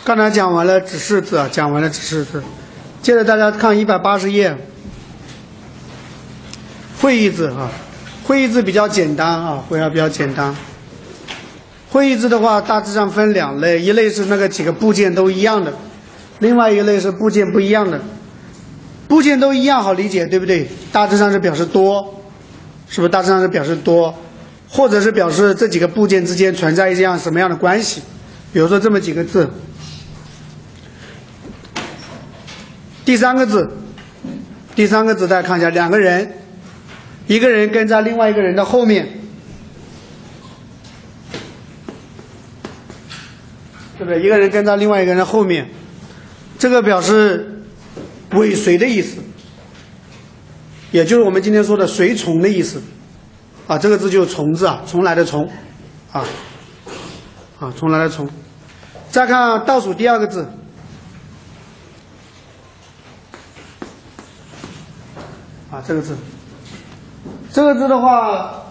刚才讲完了指示字啊，讲完了指示字，接着大家看180页，会意字啊，会意字比较简单啊，会意比较简单。会意字的话，大致上分两类，一类是那个几个部件都一样的，另外一类是部件不一样的。部件都一样好理解，对不对？大致上是表示多，是不是？大致上是表示多，或者是表示这几个部件之间存在一样什么样的关系？比如说这么几个字。第三个字，大家看一下，两个人，一个人跟在另外一个人的后面，对不对？一个人跟在另外一个人的后面，这个表示尾随的意思，也就是我们今天说的随从的意思啊。这个字就是从字啊，从来的从啊，从来的从。再看倒数第二个字。这个字的话，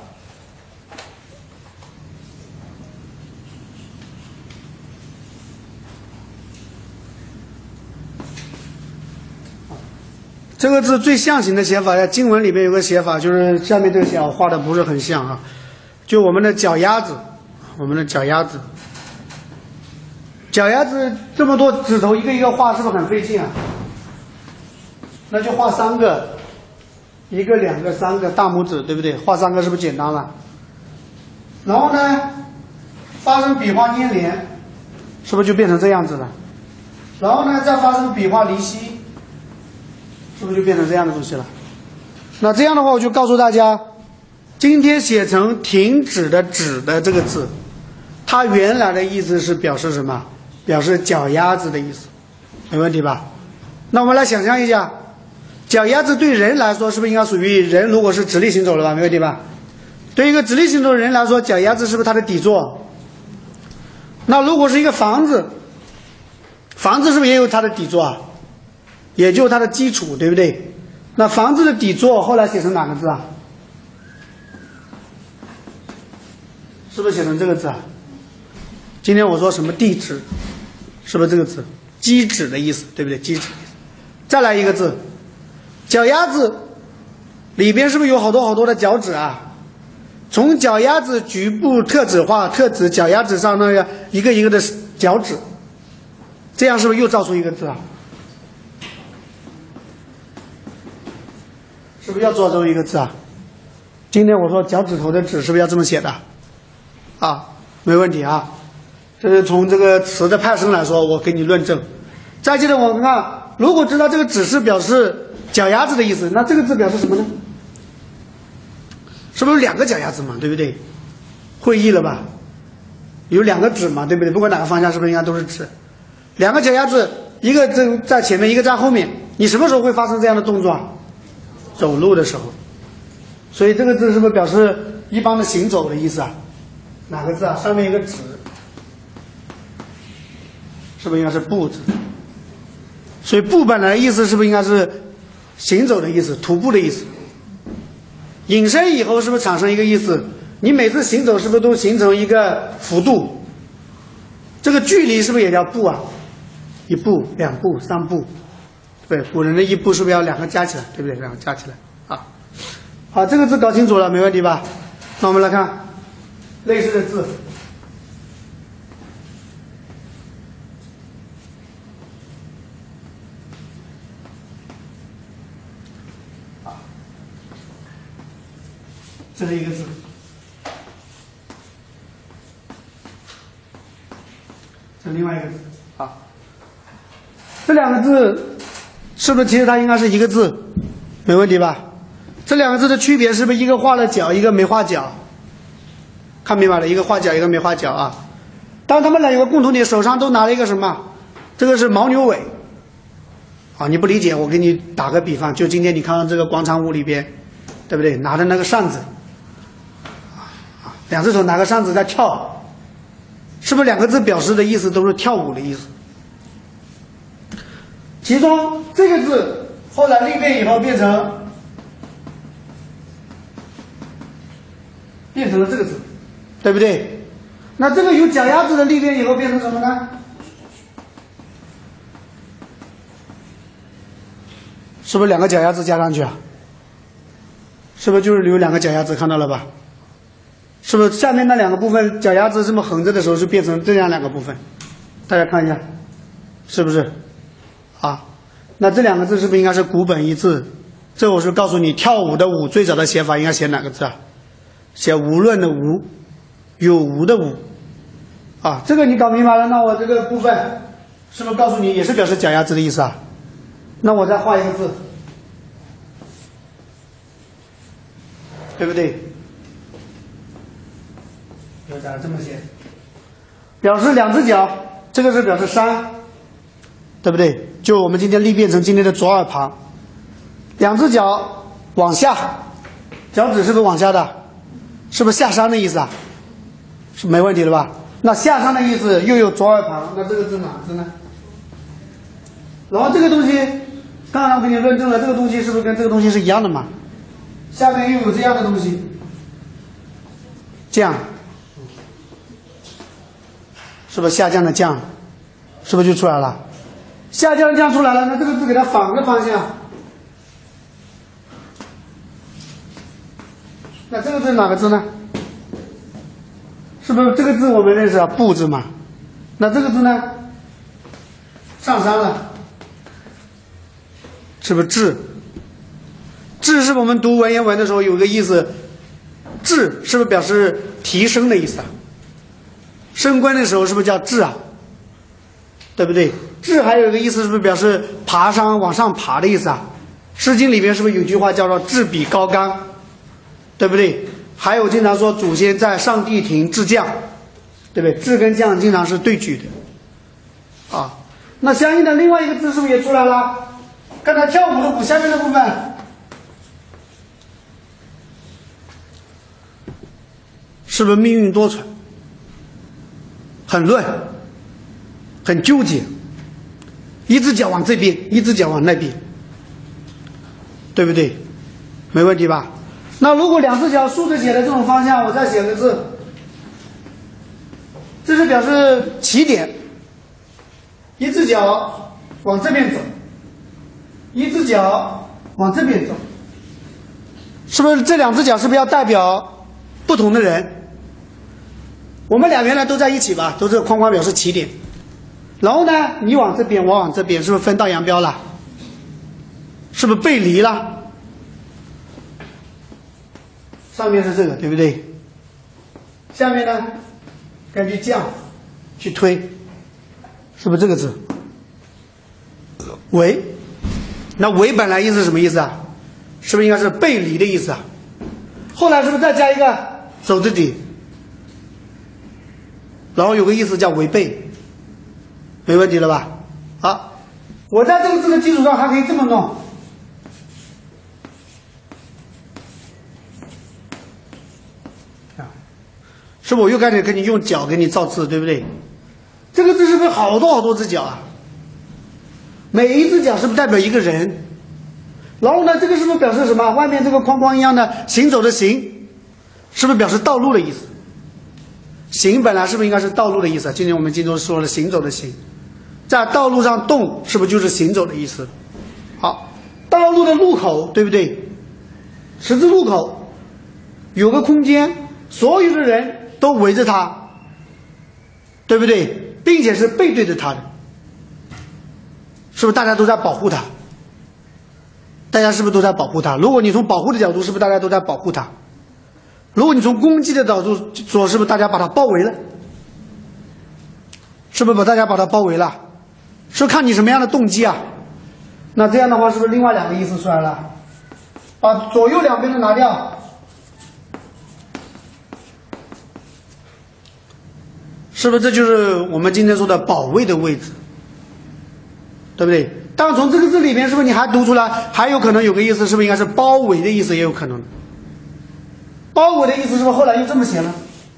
这个字最象形的写法，在经文里面有个写法，就是下面这个写法画的不是很像啊，就我们的脚丫子，脚丫子这么多指头一个一个画，是不是很费劲啊？那就画3个。1个、2个、3个大拇指，对不对？画3个是不是简单了？然后呢，发生笔画粘连，是不是就变成这样子了？然后呢，再发生笔画离析，是不是就变成这样的东西了？那这样的话，我就告诉大家，今天写成停止的止的这个字，它原来的意思是表示什么？表示脚丫子的意思，没问题吧？那我们来想象一下。脚丫子对人来说是不是应该属于人？如果是直立行走了吧，没问题吧？对一个直立行走的人来说，脚丫子是不是它的底座？那如果是一个房子，房子是不是也有它的底座啊？也就是它的基础，对不对？那房子的底座后来写成哪个字啊？是不是写成这个字啊？今天我说什么地址，是不是这个字？基址的意思，对不对？基址。再来一个字。脚丫子里边是不是有好多的脚趾啊？从脚丫子局部特指画，特指脚丫子上那个一个一个的脚趾，这样是不是又造出一个字啊？是不是要造出一个字啊？今天我说脚趾头的趾是不是要这么写的？啊，没问题啊。这是从这个词的派生来说，我给你论证。再接着我们看，如果知道这个趾是表示脚丫子的意思，那这个字表示什么呢？是不是有2个脚丫子嘛？对不对？会意了吧？有2个指嘛，对不对？不管哪个方向，是不是应该都是指？2个脚丫子，一个在前面，一个在后面。你什么时候会发生这样的动作啊？走路的时候。所以这个字是不是表示一般的行走的意思啊？哪个字啊？上面一个指，是不是应该是步字？所以步本来的意思是不是应该是行走的意思，徒步的意思？引申以后是不是产生一个意思？你每次行走是不是都形成一个幅度？这个距离是不是也叫步啊？1步、2步、3步，对，古人的1步是不是要2个加起来，对不对？2个加起来啊。好，这个字搞清楚了，没问题吧？那我们来看类似的字。这是一个字，这是另外一个字。好，这2个字是不是其实它应该是一个字？没问题吧？这2个字的区别是不是一个画了脚，一个没画脚？看明白了，一个画脚，一个没画脚啊。但他们俩有个共同点，手上都拿了一个什么？这个是牦牛尾。啊，你不理解，我给你打个比方，就今天你看到这个广场舞里边，对不对？拿着那个扇子。2只手拿个扇子在跳，是不是2个字表示的意思都是跳舞的意思？其中这个字后来裂变以后变成了这个字，对不对？那这个有脚丫子的裂变以后变成什么呢？ 是不是两个脚丫子加上去啊？是不是就是留两个脚丫子，看到了吧？是不是下面那两个部分脚丫子这么横着的时候就变成这样两个部分？大家看一下，是不是？啊，那这两个字是不是应该是古本一字？这我是告诉你，跳舞的舞最早的写法应该写哪个字啊？写无论的无，有无的无。啊，这个你搞明白了，那我这个部分是不是告诉你也是表示脚丫子的意思啊？那我再画一个字，对不对？就这么写，表示两只脚，这个是表示山，对不对？就我们今天力变成今天的左耳旁，两只脚往下，脚趾是不是往下的？是不是下山的意思啊？是没问题了吧？那下山的意思又有左耳旁，那这个字哪个字呢？然后这个东西，刚才我给你论证了，这个东西是不是跟这个东西是一样的嘛？下面又有这样的东西，降，是不是下降的降？是不是就出来了？下降降出来了，那这个字给它反个方向，那这个字哪个字呢？是不是这个字我们认识啊？不字嘛。那这个字呢？上山了，是不是至？至是我们读文言文的时候有一个意思，至是不是表示提升的意思啊？升官的时候是不是叫至啊？对不对？至还有一个意思是不是表示爬山往上爬的意思啊？诗经里面是不是有句话叫做至比高冈，对不对？还有经常说祖先在上帝庭至将，对不对？至跟将经常是对举的啊。那相应的另外一个字是不是也出来了？刚才跳舞的舞下面的部分是不是命运多舛，很乱，很纠结，一只脚往这边，一只脚往那边，对不对？没问题吧？那如果两只脚竖着写的这种方向，我再写个字，这是表示起点，一只脚往这边走，一只脚往这边走，是不是这两只脚是不是要代表不同的人？我们俩原来都在一起吧，都是框框表示起点，然后呢，你往这边，我往这边，是不是分道扬镳了？是不是背离了？上面是这个，对不对？下面呢，根据降去推，是不是这个字？为，那为本来意思是什么意思啊？是不是应该是背离的意思啊？后来是不是再加一个走之底？然后有个意思叫违背，没问题了吧？好，我在这个字的基础上还可以这么弄。是不是我又开始给你用脚给你造字，对不对？这个字是不是好多好多只脚啊？每一只脚是不是代表一个人？然后呢，这个是不是表示什么？外面这个框框一样的行走的行，是不是表示道路的意思？行本来是不是应该是道路的意思？今天我们经中说了行走的行，在道路上动是不是就是行走的意思？好，道路的路口，对不对？十字路口有个空间，所有的人都围着他，对不对？并且是背对着他的，是不是大家都在保护他？大家是不是都在保护他？如果你从保护的角度，是不是大家都在保护他？如果你从攻击的角度说，是不是大家把他包围了？是不是大家把他包围了？是看你什么样的动机啊？那这样的话，是不是另外两个意思出来了？把左右两边的拿掉，是不是这就是我们今天说的保卫的位置？对不对？但从这个字里面，是不是你还读出来，还有可能有个意思，是不是应该是包围的意思，也有可能。包围的意思是不是后来又这么写了？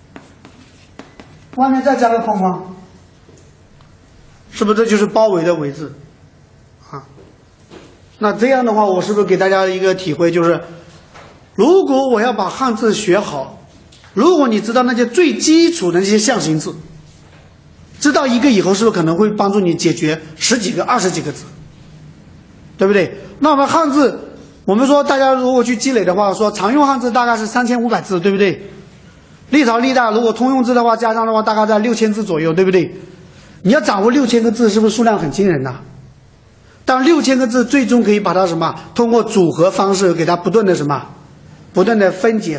外面再加个框框，是不是这就是包围的围字？啊，那这样的话，我是不是给大家一个体会，就是如果我要把汉字学好，如果你知道那些最基础的那些象形字，知道一个以后，是不是可能会帮助你解决10几个、20几个字？对。 对不对？那我们汉字，我们说大家如果去积累的话，说常用汉字大概是3500字，对不对？历朝历代如果通用字的话，加上的话大概在6000字左右，对不对？你要掌握6000个字，是不是数量很惊人呐？但6000个字最终可以把它什么？通过组合方式给它不断的什么？不断的分解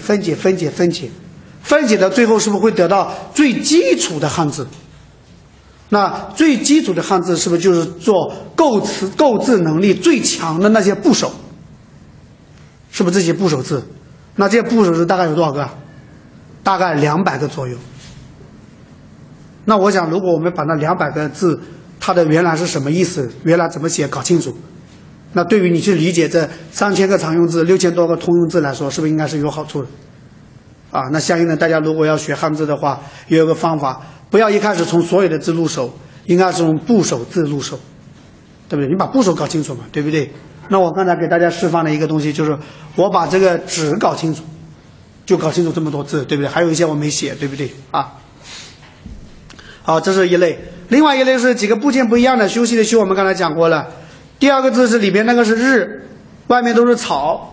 到最后，是不是会得到最基础的汉字？那最基础的汉字是不是就是做构字能力最强的那些部首？是不是这些部首字？那这些部首字大概有多少个？大概200个左右。那我想，如果我们把那200个字，它的原来是什么意思，原来怎么写搞清楚，那对于你去理解这3000个常用字、6000多个通用字来说，是不是应该是有好处的？啊，那相应的，大家如果要学汉字的话，也有个方法，不要一开始从所有的字入手，应该是从部首字入手，对不对？你把部首搞清楚嘛，对不对？那我刚才给大家示范的一个东西，就是我把这个只搞清楚，就搞清楚这么多字，对不对？还有一些我没写，对不对？啊，好，这是一类。另外一类是几个部件不一样的，休息的休我们刚才讲过了。第二个字是里边那个是日，外面都是草。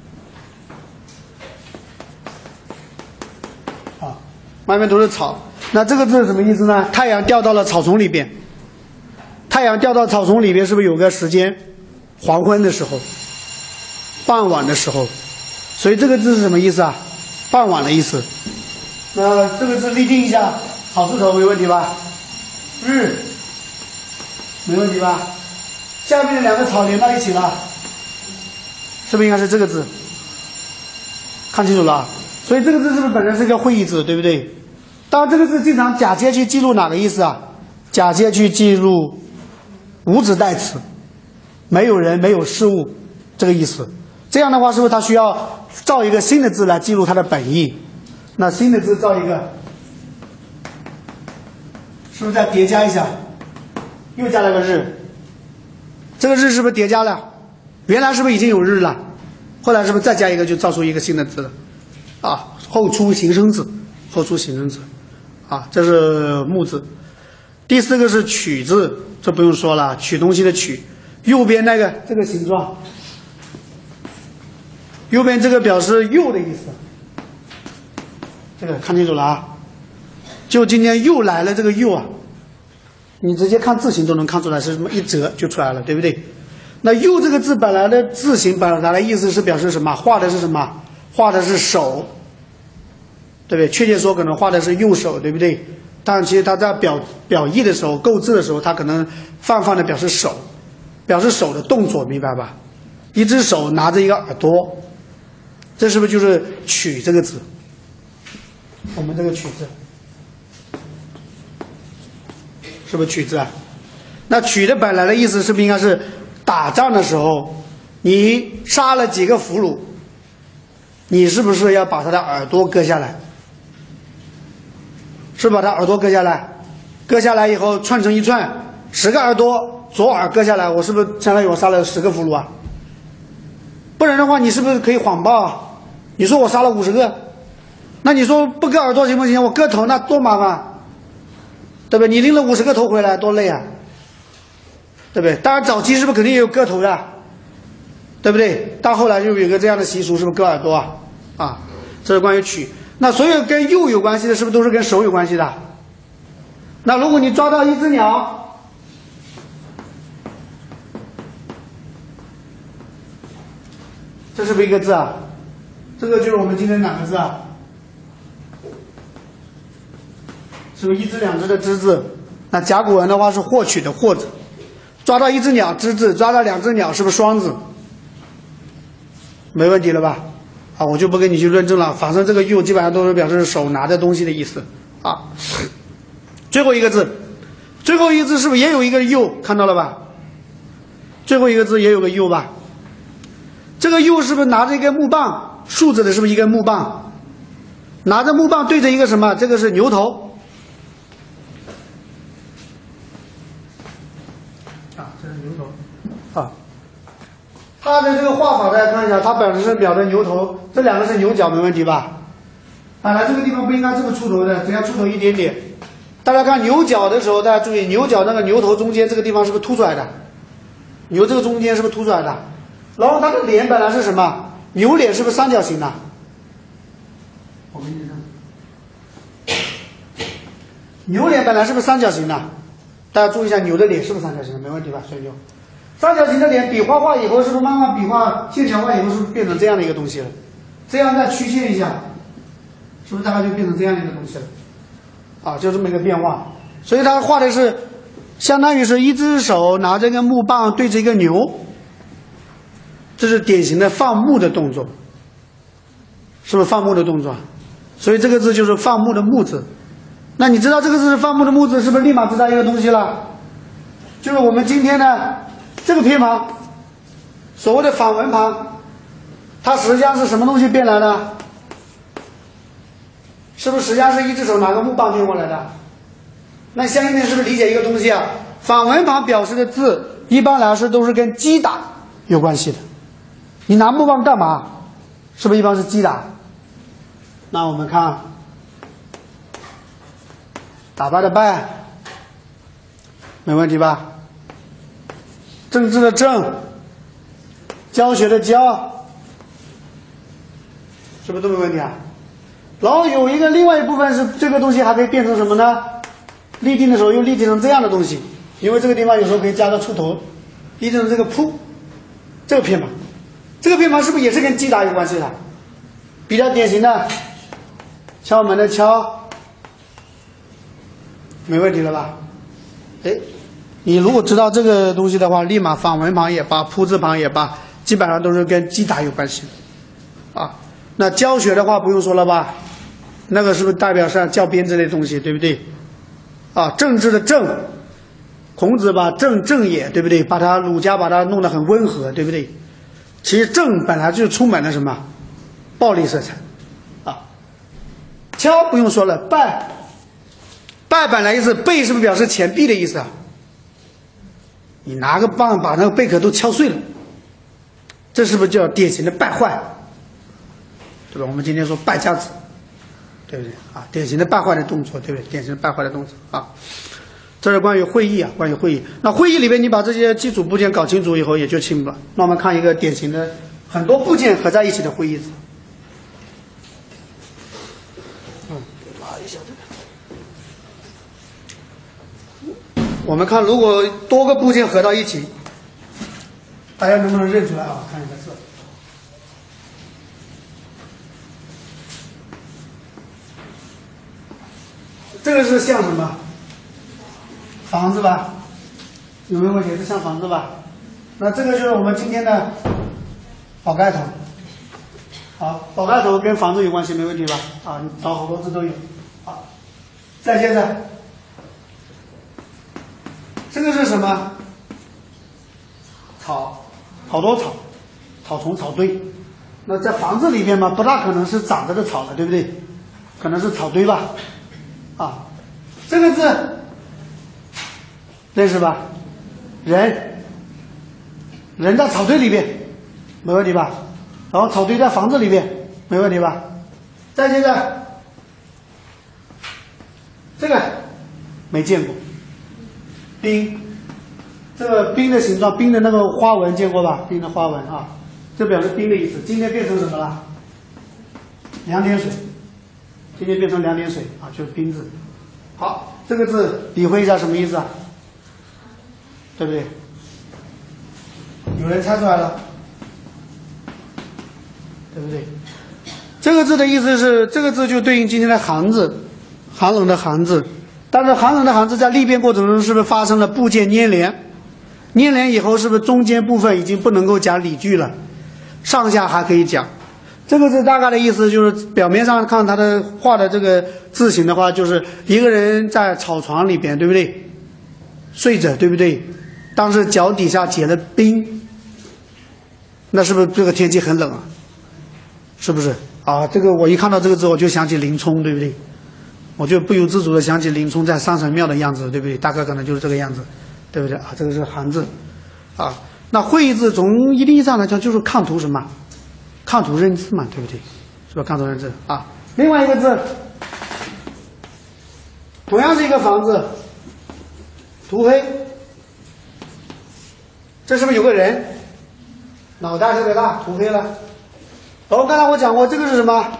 外面都是草，那这个字是什么意思呢？太阳掉到了草丛里边，太阳掉到草丛里边，是不是有个时间？黄昏的时候，傍晚的时候，所以这个字是什么意思啊？傍晚的意思。那这个字立定一下，草字头没问题吧？日，没问题吧？下面的两个草连到一起了，是不是应该是这个字？看清楚了，所以这个字是不是本身是一个会意字，对不对？当然，这个字经常假借去记录哪个意思啊？假借去记录无指代词，没有人、没有事物这个意思。这样的话，是不是它需要造一个新的字来记录它的本意？那新的字造一个，是不是再叠加一下？又加了个日，这个日是不是叠加了？原来是不是已经有日了？后来是不是再加一个就造出一个新的字了？啊，后出形声字，后出形声字。啊，这是木字。第四个是曲字，这不用说了，取东西的取。右边那个这个形状，右边这个表示又的意思。这个看清楚了啊！就今天又来了这个又啊，你直接看字形都能看出来是什么，一折就出来了，对不对？那又这个字本来的字形本来的意思是表示什么？画的是什么？画的是手。对不对？确切说可能画的是右手，对不对？但其实它在表意的时候、构字的时候，它可能泛泛的表示手，表示手的动作，明白吧？一只手拿着一个耳朵，这是不是就是取这个字？我们这个取字，是不是取字啊？那取的本来的意思是不是应该是打仗的时候，你杀了几个俘虏，你是不是要把他的耳朵割下来？是把他耳朵割下来，割下来以后串成一串，10个耳朵，左耳割下来，我是不是相当于我杀了10个俘虏啊？不然的话，你是不是可以谎报啊？你说我杀了50个，那你说不割耳朵行不行？我割头那多麻烦，对不对？你拎了50个头回来多累啊，对不对？当然早期是不是肯定也有割头的，对不对？到后来就有个这样的习俗，是不是割耳朵啊？啊，这是关于取。那所有跟右有关系的，是不是都是跟手有关系的？那如果你抓到一只鸟，这是不是一个字啊？这个就是我们今天哪个字啊？是不是一只两只的只字？那甲骨文的话是获取的获字。抓到一只鸟只字，抓到2只鸟是不是双字？没问题了吧？啊，我就不跟你去论证了，反正这个右基本上都是表示手拿着东西的意思啊。最后一个字，最后一个字是不是也有一个右？看到了吧？最后一个字也有个右吧？这个右是不是拿着一根木棒？竖着的是不是一根木棒？拿着木棒对着一个什么？这个是牛头。啊，这是牛头。啊。它的这个画法大家看一下，它本身是表的牛头，这2个是牛角，没问题吧？本来这个地方不应该这么出头的，只要出头一点点。大家看牛角的时候，大家注意牛角那个牛头中间这个地方是不是凸出来的？ 牛这个中间是不是凸出来的？然后它的脸本来是什么？牛脸是不是三角形的？我给你看，牛脸本来是不是三角形的？大家注意一下，牛的脸是不是三角形的？没问题吧？水牛，三角形的脸笔画以后，是不是慢慢笔画线条化以后，是不是变成这样的一个东西了？这样再曲线一下，是不是大概就变成这样的一个东西了？啊，就这么一个变化。所以他画的是，相当于是一只手拿着一个木棒对着一个牛，这是典型的放牧的动作，是不是放牧的动作？所以这个字就是放牧的牧字。那你知道这个字是放牧的牧字，是不是立马知道一个东西了？就是我们今天的这个偏旁，所谓的反文旁，它实际上是什么东西变来的？是不是实际上是一只手拿个木棒变过来的？那相应的是不是理解一个东西啊？反文旁表示的字，一般来说都是跟击打有关系的。你拿木棒干嘛？是不是一般是击打？那我们看，打败的败，没问题吧？政治的政，教学的教，是不是都没问题啊？然后有一个另外一部分是这个东西还可以变成什么呢？立定的时候又立定成这样的东西，因为这个地方有时候可以加个出头，立定成这个铺，这个偏旁，这个偏旁是不是也是跟击打有关系的？比较典型的敲门的敲，没问题了吧？哎，你如果知道这个东西的话，立马反文旁也罢，铺字旁也罢，基本上都是跟击打有关系啊。那教学的话不用说了吧？那个是不是代表上教鞭之类的东西，对不对？啊，政治的政，孔子把正也，对不对？儒家把它弄得很温和，对不对？其实正本来就充满了什么暴力色彩啊。敲不用说了，败本来意思背是不是表示前臂的意思啊？你拿个棒把那个贝壳都敲碎了，这是不是叫典型的败坏？对吧？我们今天说败家子，对不对啊？典型的败坏的动作，对不对？典型的败坏的动作啊。这是关于会议啊，关于会议。那会议里面你把这些基础部件搞清楚以后，也就清楚了。那我们看一个典型的很多部件合在一起的会议字。拉一下这个。我们看，如果多个部件合到一起，大家能不能认出来啊？看一个字。这个是像什么？房子吧？有没有问题？是像房子吧？那这个就是我们今天的宝盖头。好，宝盖头跟房子有关系，没问题吧？啊，你找好多字都有。好，再接着，这个是什么？草，好多草，草丛、草堆。那在房子里面嘛，不大可能是长着的草了，对不对？可能是草堆吧？啊，这个字认识吧？人在草堆里边，没问题吧？然后草堆在房子里边，没问题吧？再接着，这个没见过，冰，这个冰的形状，冰的那个花纹见过吧？冰的花纹啊，这表示冰的意思。今天变成什么了？两点水。今天变成两点水啊，就是冰字。好，这个字理会一下什么意思啊？对不对？有人猜出来了，对不对？这个字的意思是，这个字就对应今天的寒字，寒冷的寒字。但是寒冷的寒字在立变过程中是不是发生了部件粘连？粘连以后是不是中间部分已经不能够讲理句了，上下还可以讲？这个字大概的意思就是，表面上看它的画的这个字形的话，就是一个人在草床里边，对不对？睡着，对不对？当时脚底下结了冰，那是不是这个天气很冷啊？是不是啊？这个我一看到这个字，我就想起林冲，对不对？我就不由自主的想起林冲在上神庙的样子，对不对？大概可能就是这个样子，对不对啊？这个是寒字啊。那会意字从一定意义上来讲，就是抗图什么？抗图认字嘛，对不对？是吧？抗图认字啊。另外一个字，同样是一个房子，涂黑， 这是不是有个人？脑袋特别大，涂黑了。然后刚才我讲过，这个是什么？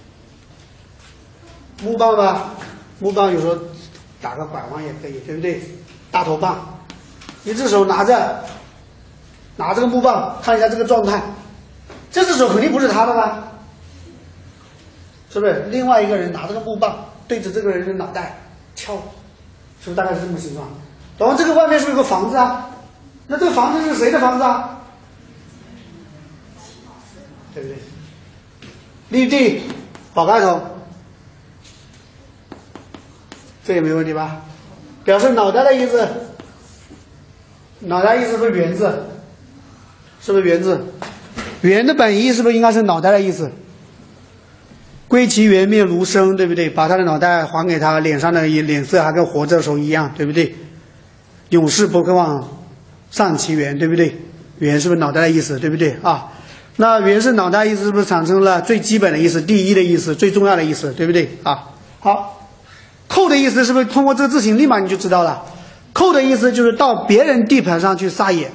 木棒吧？木棒有时候打个拐弯也可以，对不对？大头棒，一只手拿着这个木棒，看一下这个状态。这只手肯定不是他的吧？是不是？另外一个人拿这个木棒对着这个人的脑袋敲，是不是大概是这么形状？然后这个外面是不是有个房子啊？那这个房子是谁的房子啊？对不对？绿地宝盖头，这也没问题吧？表示脑袋的意思，脑袋意思是不是圆字？是不是圆字？圆的本意是不是应该是脑袋的意思？归其原面如生，对不对？把他的脑袋还给他，脸上的脸色还跟活着的时候一样，对不对？永世不可忘丧其源，对不对？源是不是脑袋的意思，对不对啊？那源是脑袋意思，是不是产生了最基本的意思、第一的意思、最重要的意思，对不对啊？好，扣的意思是不是通过这个字形立马你就知道了？扣的意思就是到别人地盘上去撒野。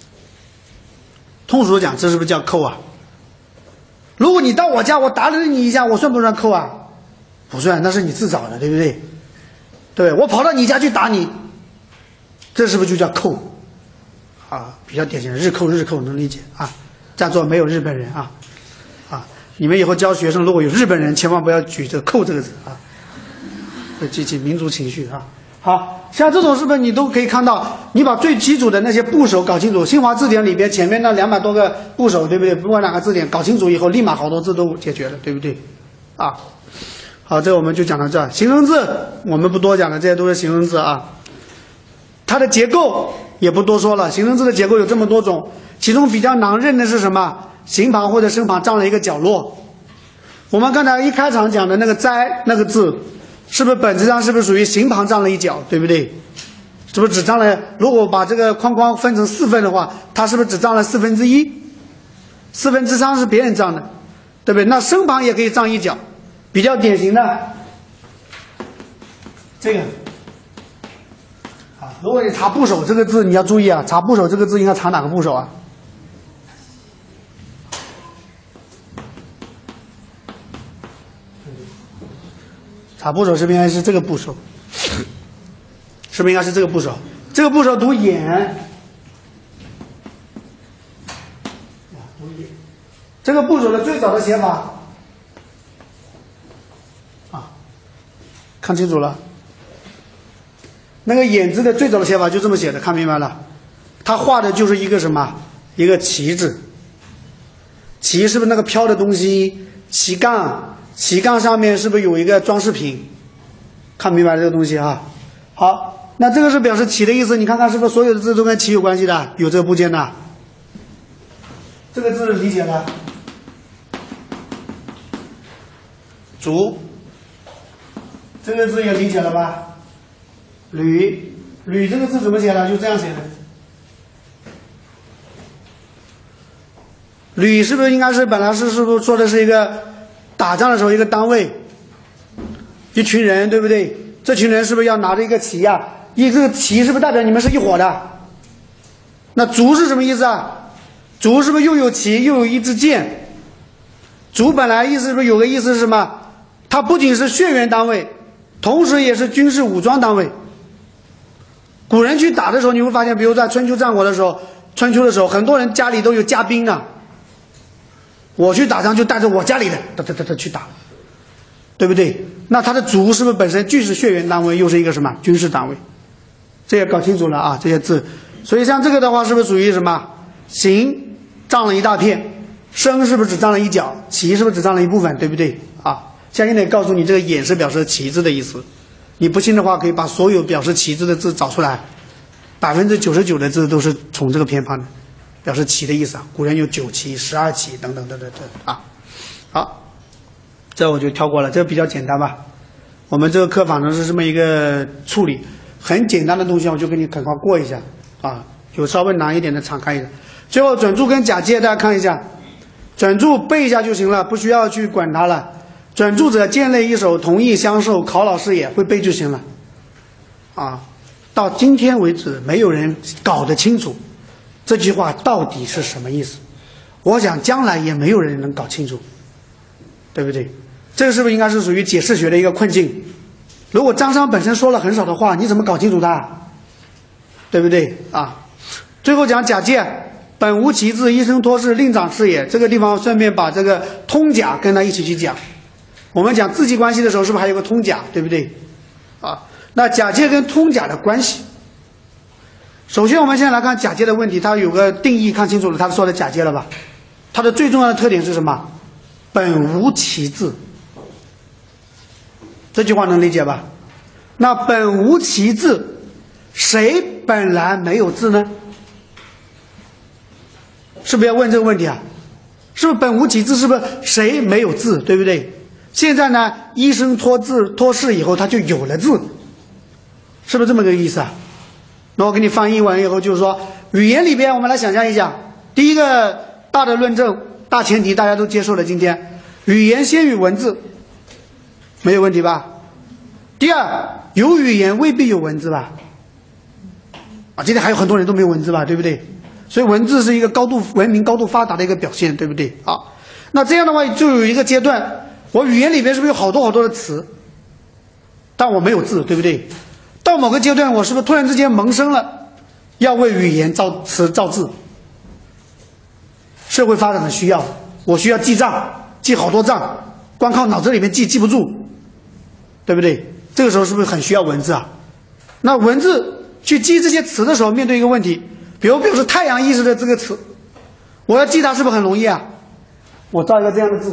通俗讲，这是不是叫扣啊？如果你到我家，我打了你一下，我算不算扣啊？不算，那是你自找的，对不对？对，我跑到你家去打你，这是不是就叫扣？啊，比较典型的日扣能理解啊。在座没有日本人啊，你们以后教学生如果有日本人，千万不要举这个扣这个字啊，会激起民族情绪啊。好像这种是不是你都可以看到？你把最基础的那些部首搞清楚，新华字典里边前面那200多个部首，对不对？不管哪个字典搞清楚以后，立马好多字都解决了，对不对？啊，好，这我们就讲到这儿。形声字我们不多讲了，这些都是形声字啊。它的结构也不多说了，形声字的结构有这么多种，其中比较难认的是什么？形旁或者声旁占了一个角落。我们刚才一开场讲的那个哉那个字，是不是本质上是不是属于形旁占了一角，对不对？是不是只占了？如果把这个框框分成4份的话，它是不是只占了1/4？3/4是别人占的，对不对？那声旁也可以占一角，比较典型的这个啊，如果你查部首这个字，你要注意啊，查部首这个字应该查哪个部首啊？查部首是不是应该是这个部首？是不是应该是这个部首？这个部首读眼，这个部首的最早的写法啊，看清楚了。那个眼字的最早的写法就这么写的，看明白了？它画的就是一个什么？一个旗字。旗是不是那个飘的东西？旗杠，旗杠上面是不是有一个装饰品？看明白这个东西啊？好，那这个是表示旗的意思，你看看是不是所有的字都跟旗有关系的？有这个部件的。这个字理解了。竹，这个字也理解了吧？履，履这个字怎么写呢？就这样写的。旅是不是应该是本来是不是说的是一个打仗的时候一个单位，一群人，对不对？这群人是不是要拿着一个旗呀？这个旗是不是代表你们是一伙的？那卒是什么意思啊？卒是不是又有旗又有一支箭？卒本来意思是不是有个意思是什么？它不仅是血缘单位，同时也是军事武装单位。古人去打的时候，你会发现，比如在春秋战国的时候，春秋的时候，很多人家里都有家兵的。我去打仗就带着我家里的去打，对不对？那他的族是不是本身既是血缘单位，又是一个什么军事单位？这也搞清楚了啊，这些字。所以像这个的话，是不是属于什么？形占了一大片，声是不是只占了一角？旗是不是只占了一部分？对不对啊？相应的告诉你，这个眼是表示旗字的意思。你不信的话，可以把所有表示旗字的字找出来，99%的字都是从这个偏旁的。表示旗的意思啊，古人有9旗、12旗等等啊。好，这我就跳过了，这个比较简单吧。我们这个课反正是这么一个处理，很简单的东西我就给你赶快过一下啊，有稍微难一点的敞开一下。最后转注跟假借大家看一下，转注背一下就行了，不需要去管它了。转注者见类一手，同意相授，考老师也会背就行了。啊，到今天为止没有人搞得清楚。 这句话到底是什么意思？我想将来也没有人能搞清楚，对不对？这个是不是应该是属于解释学的一个困境？如果张商本身说了很少的话，你怎么搞清楚它？对不对啊？最后讲假借，本无其志，一生托事，另长是也。这个地方顺便把这个通假跟他一起去讲。我们讲字迹关系的时候，是不是还有个通假，对不对？啊，那假借跟通假的关系。首先，我们现在来看假借的问题，它有个定义，看清楚了，他说的假借了吧？它的最重要的特点是什么？本无其志。这句话能理解吧？那本无其志，谁本来没有志呢？是不是要问这个问题啊？是不是本无其志？是不是谁没有志？对不对？现在呢，医生托事以后，他就有了志，是不是这么个意思啊？那我给你翻译完以后，就是说，语言里边我们来想象一下，第一个大的论证、大前提大家都接受了，今天语言先于文字，没有问题吧？第二，有语言未必有文字吧？啊，今天还有很多人都没有文字吧，对不对？所以文字是一个文明高度发达的一个表现，对不对？啊，那这样的话就有一个阶段，我语言里边是不是有好多的词，但我没有字，对不对？到某个阶段，我是不是突然之间萌生了要为语言造词造字？社会发展的需要，我需要记账，记好多账，光靠脑子里面记不住，对不对？这个时候是不是很需要文字啊？那文字去记这些词的时候，面对一个问题，比如表示太阳意思的这个词，我要记它是不是很容易啊？我造一个这样的字，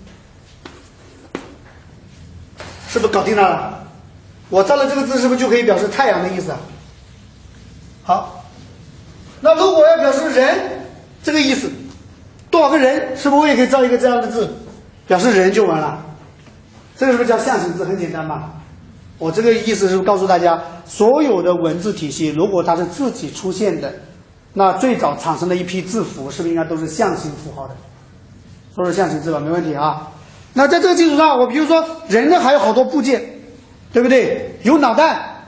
是不是搞定它了？我造了这个字，是不是就可以表示太阳的意思啊？好，那如果要表示人这个意思，多少个人，是不是我也可以造一个这样的字，表示人就完了？这个是不是叫象形字？很简单吧？我这个意思是告诉大家，所有的文字体系，如果它是自己出现的，那最早产生的一批字符，是不是应该都是象形符号的？都是象形字吧？没问题啊。那在这个基础上，我比如说人呢还有好多部件，对不对？有脑袋，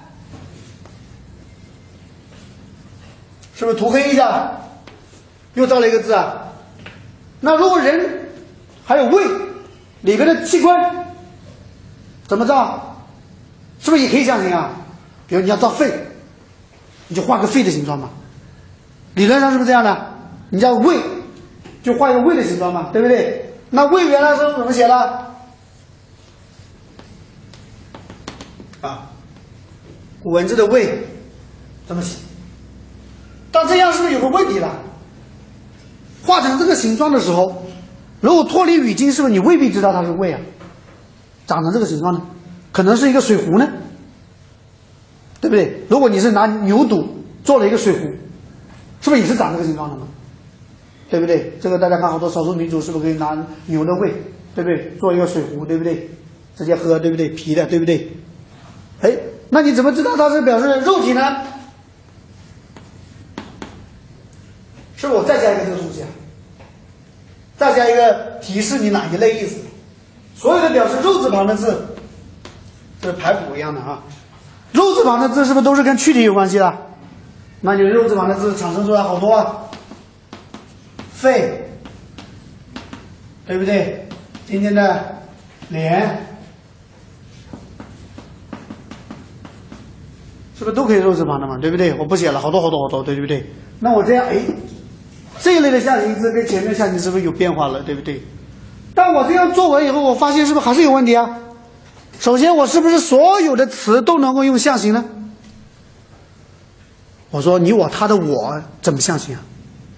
是不是涂黑一下，又造了一个字啊？那如果人还有胃里边的器官，怎么造？是不是也可以象形啊？比如你要造肺，你就画个肺的形状嘛。理论上是不是这样的？你叫胃，就画一个胃的形状嘛，对不对？那胃原来是怎么写的？啊，古文字的胃这么写。但这样是不是有个问题了？画成这个形状的时候，如果脱离语境，是不是你未必知道它是胃啊？长成这个形状呢？可能是一个水壶呢，对不对？如果你是拿牛肚做了一个水壶，是不是也是长这个形状的嘛？对不对？这个大家看好多少数民族是不是可以拿牛的胃，对不对？做一个水壶，对不对？直接喝，对不对？皮的，对不对？哎，那你怎么知道它是表示肉体呢？是不是我再加一个这个东西啊？再加一个提示你哪一类意思？所有的表示肉字旁的字，这是排谱一样的啊。肉字旁的字是不是都是跟躯体有关系的？那你肉字旁的字产生出来好多啊，肺，对不对？今天的脸，是不是都可以肉字旁的嘛？对不对？我不写了，好多，对不对？那我这样，哎，这一类的象形字跟前面象形字是不是有变化了？对不对？但我这样做完以后，我发现是不是还是有问题啊？首先，我是不是所有的词都能够用象形呢？我说你我他的我怎么象形啊？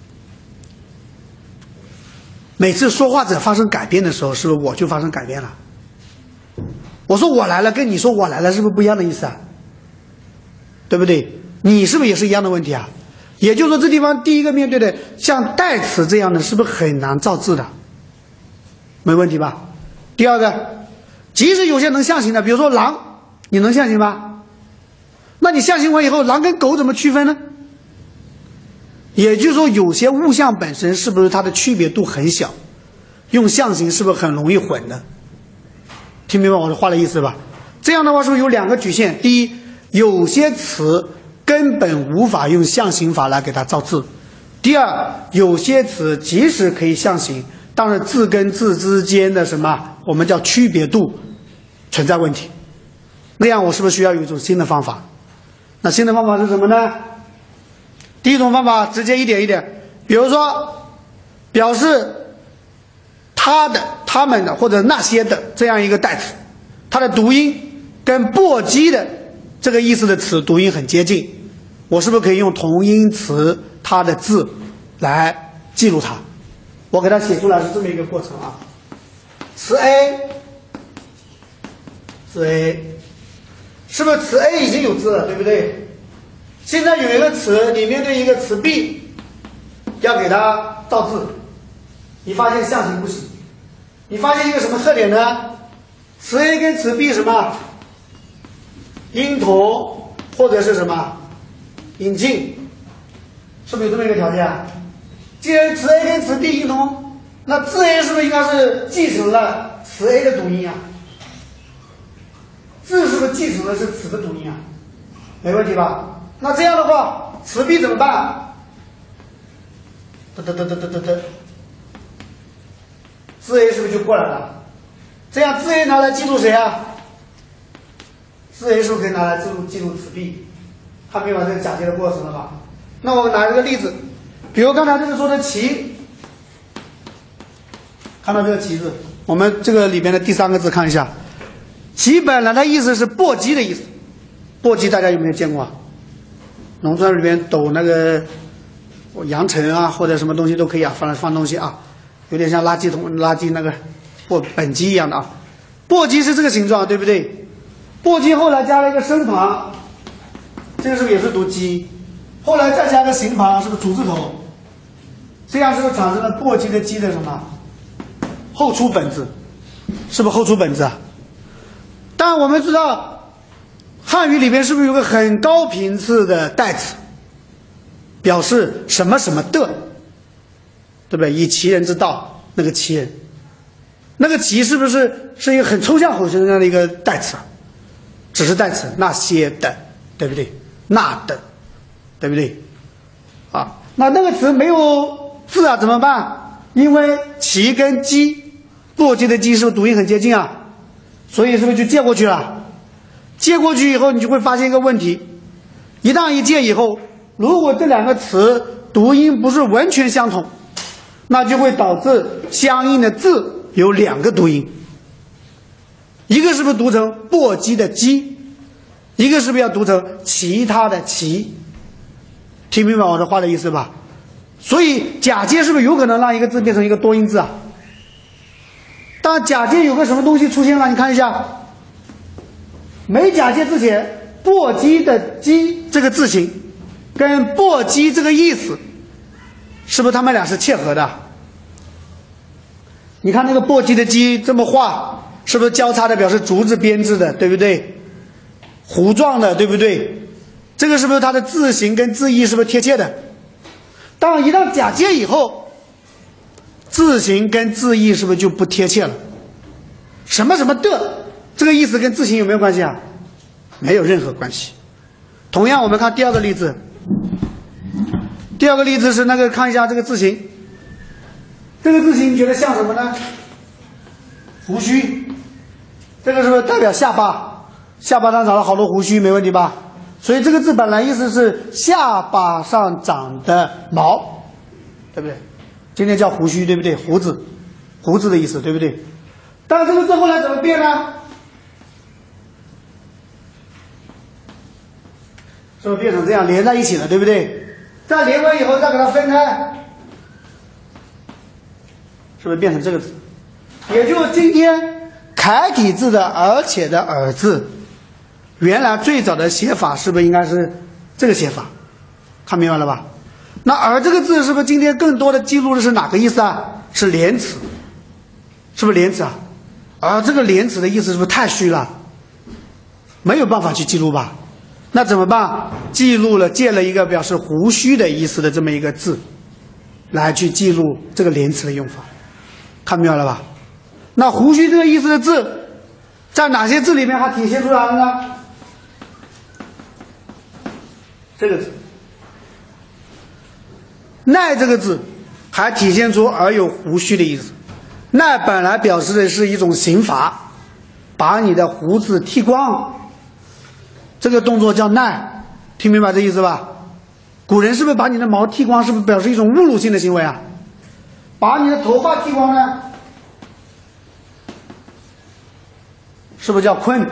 每次说话者发生改变的时候，是不是我就发生改变了？我说我来了，跟你说我来了，是不是不一样的意思啊？对不对？你是不是也是一样的问题啊？也就是说，这地方第一个面对的像代词这样的，是不是很难造字的？没问题吧？第二个，即使有些能象形的，比如说狼，你能象形吗？那你象形完以后，狼跟狗怎么区分呢？也就是说，有些物象本身是不是它的区别度很小，用象形是不是很容易混的？听明白我的话的意思吧？这样的话是不是有两个局限？第一，有些词根本无法用象形法来给它造字， 第二，有些词即使可以象形，但是字跟字之间的什么我们叫区别度存在问题，那样我是不是需要有一种新的方法？那新的方法是什么呢？第一种方法直接一点一点，比如说表示他的、他们的或者那些的这样一个代词，它的读音跟簸箕的这个意思的词读音很接近，我是不是可以用同音词它的字来记录它？我给它写出来是这么一个过程啊。词 A， 词 A， 是不是词 A 已经有字了，对不对？现在有一个词，你面对一个词 B， 要给它造字，你发现象形不行，你发现一个什么特点呢？词 A 跟词 B 什么音同或者是什么音近，是不是有这么一个条件啊？既然词 A 跟词 B 音同，那字 A 是不是应该是继承了词 A 的读音啊？字是不是继承的是词的读音啊？没问题吧？那这样的话，词 B 怎么办？字 A 是不是就过来了？这样字 A 拿来记录谁啊？字 A 是不是可以拿来记录词 B？ 看明白这个假借的过程了吧？那我们拿一个例子，比如刚才这个说的旗，看到这个旗字，我们这个里边的第3个字看一下，旗本来的意思是簸箕的意思，簸箕大家有没有见过啊？农村里边抖那个扬尘啊，或者什么东西都可以啊，放东西啊，有点像垃圾那个本机一样的啊。簸箕是这个形状，对不对？簸箕后来加了一个声旁，这个是不是也是读箕？后来再加个形旁，是不是主字头？这样是不是产生了簸箕的箕的什么后出本字？是不是后出本字啊？但我们知道。汉语里边是不是有个很高频次的代词，表示什么什么的，对不对？以其人之道，那个其人，那个其是不是一个很抽象口型的这样的一个代词？只是代词，那些的，对不对？那的，对不对？啊，那个词没有字啊，怎么办？因为其跟箕，簸箕的箕是不是读音很接近啊？所以是不是就借过去了？借过去以后，你就会发现一个问题，一旦一借以后，如果这两个词读音不是完全相同，那就会导致相应的字有2个读音，一个是不是读成簸箕的箕，一个是不是要读成其他的其？听明白我的话的意思吧？所以假借是不是有可能让一个字变成一个多音字啊？但假借有个什么东西出现了，你看一下。没假借之前，簸箕的箕这个字形跟簸箕这个意思，是不是他们俩是切合的？你看那个簸箕的箕这么画，是不是交叉的表示竹字编制的，对不对？弧状的，对不对？这个是不是它的字形跟字义是不是贴切的？当一旦假借以后，字形跟字义是不是就不贴切了？什么什么的。这个意思跟字形有没有关系啊？没有任何关系。同样，我们看第2个例子。第2个例子是那个，看一下这个字形。这个字形你觉得像什么呢？胡须。这个是不是代表下巴？下巴上长了好多胡须，没问题吧？所以这个字本来意思是下巴上长的毛，对不对？今天叫胡须，对不对？胡子的意思，对不对？但这个字后来怎么变呢？是不是变成这样连在一起了，对不对？再连完以后再给它分开，是不是变成这个字？也就是今天楷体字的而且的而字，原来最早的写法是不是应该是这个写法？看明白了吧？那而这个字是不是今天更多的记录的是哪个意思啊？是连词，是不是连词啊？而这个连词的意思是不是太虚了？没有办法去记录吧？那怎么办？记录了，借了一个表示胡须的意思的这么一个字，来去记录这个连词的用法，看明白了吧？那胡须这个意思的字，在哪些字里面还体现出来了呢？这个字。 耐这个字还体现出耳有胡须的意思。耐本来表示的是一种刑罚，把你的胡子剃光，这个动作叫耐，听明白这意思吧？古人是不是把你的毛剃光，是不是表示一种侮辱性的行为啊？把你的头发剃光呢，是不是叫困？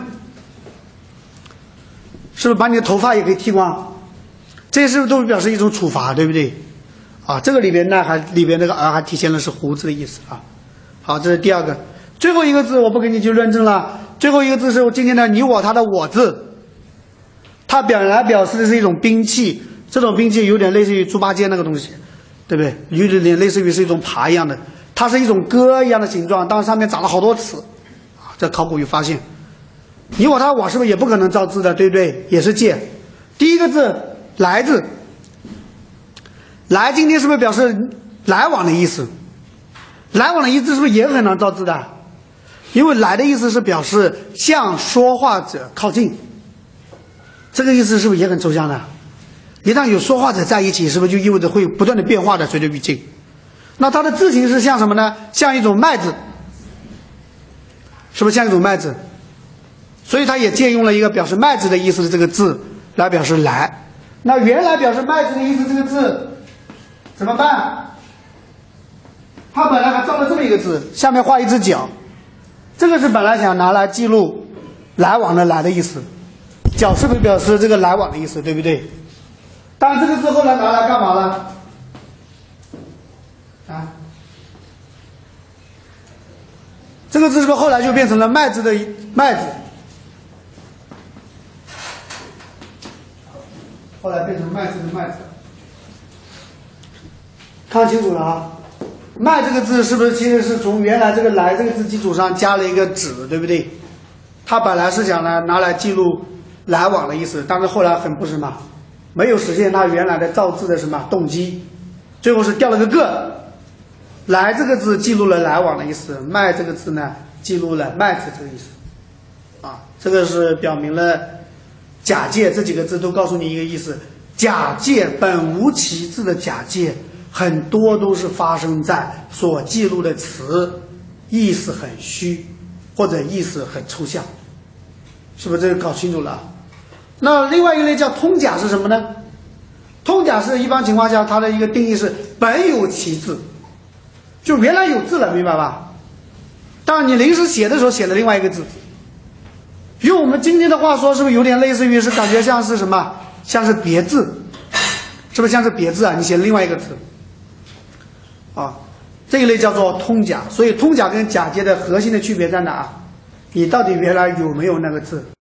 是不是把你的头发也可以剃光？这些是不是都表示一种处罚，对不对？啊，这个里边呢里边这个耳还体现的是胡子的意思啊。好，这是第二个。最后一个字我不跟你去论证了，最后一个字是今天的你我他的我字，它本来表示的是一种兵器，这种兵器有点类似于猪八戒那个东西，对不对？有点类似于是一种耙一样的，它是一种戈一样的形状，当然上面长了好多齿啊。这考古有发现，你我他我是不是也不可能造字的，对不对？也是借。第一个字来字，来今天是不是表示来往的意思？来往的意思是不是也很难造字的？因为来的意思是表示向说话者靠近，这个意思是不是也很抽象的？一旦有说话者在一起，是不是就意味着会不断的变化的随着语境？那它的字形是像什么呢？像一种麦字，是不是像一种麦字？所以它也借用了一个表示麦子的意思的这个字来表示来。那原来表示麦子的意思这个字怎么办？他本来还造了这么一个字，下面画一只脚，这个是本来想拿来记录来往的来的意思，脚是不是表示这个来往的意思，对不对？但这个字后来拿来干嘛了？啊，这个字是不是后来就变成了麦子的麦子？后来变成麦子的麦子，看清楚了啊！麦这个字是不是其实是从原来这个来这个字基础上加了一个止，对不对？它本来是想呢拿来记录来往的意思，但是后来很不什么，没有实现它原来的造字的什么动机，最后是掉了个个。来这个字记录了来往的意思，麦这个字呢记录了麦子这个意思，啊，这个是表明了假借这几个字都告诉你一个意思，假借本无其字的假借。很多都是发生在所记录的词意思很虚或者意思很抽象，是不是这个搞清楚了？那另外一类叫通假是什么呢？通假是一般情况下它的一个定义是本有其字，就原来有字了，明白吧？但你临时写的时候写了另外一个字，用我们今天的话说，是不是有点类似于是感觉像是什么？像是别字，是不是像是别字啊？你写另外一个字。啊，这一类叫做通假，所以通假跟假借的核心的区别在哪？你到底原来有没有那个字？